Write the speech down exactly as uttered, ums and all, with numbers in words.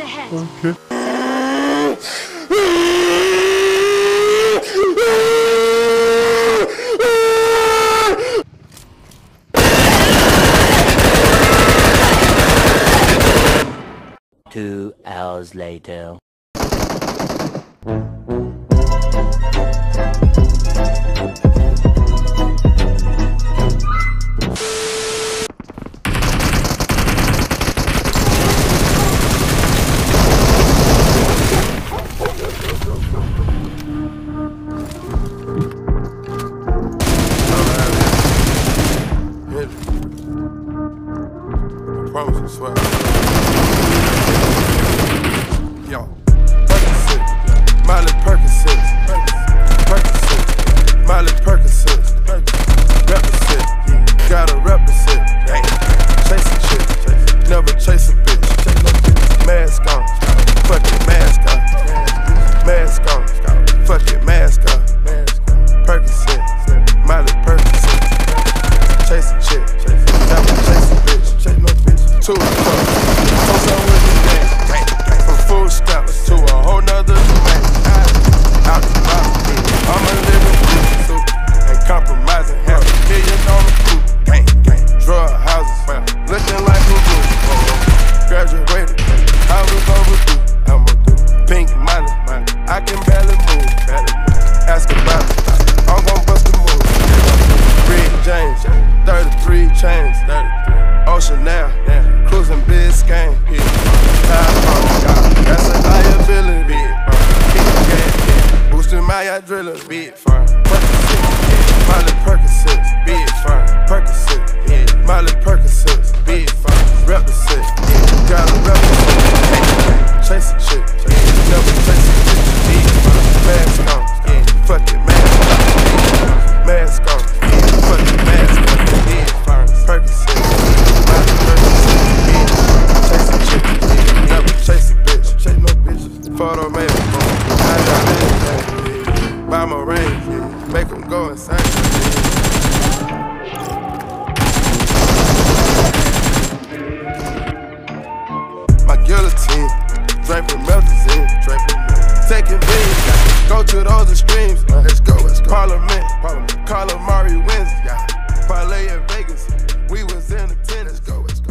ahead. Okay. Two hours later. I promise, I swear. Yo, Percocet, Miley Percocet, Percocet, Miley Percocet, represent, gotta represent. Chase a chick, never chase a bitch. Mask on, fuck it, mask on, mask on, fuck it, mask on. Percocet, Miley Percocet, chase a chick, never chase a bitch. Two cups, toast on with the game. From food stamps to a whole nother domain. Out the box, I'm a living proof. Ain't compromising, half a million on the coupe. Gang, gang, drug houses, looking like a roof. Graduated, I was overdue. I'm a do pink money, I can barely move. Ask about it, I'm gon' bust a move. Red James, thirty-three chains, Ocean now, cruising Biscayne. That's a liability. Boosting my adrenaline. Big firm. Percocet, Miley Percocet. Big firm. Percocet, Miley Percocet. Big firm. Represent, gotta represent. Chase a chick, never chase a bitch. Big firm. Mask on, fuck it, mask on. Mask on, fuck it, mask on. Big firm. Percocet, Miley Percocet. Chase a chick, never chase a bitch. Chase no bitches. Photo maybe, I got it. Buy my ring, make them go insane. My guillotine, draping melazine, taking beans, go to those extremes. Let's go, let's go. Parliament, Parliament. Calamari wins. Parlay in Vegas, we was in the tennis. Let's go, let's go.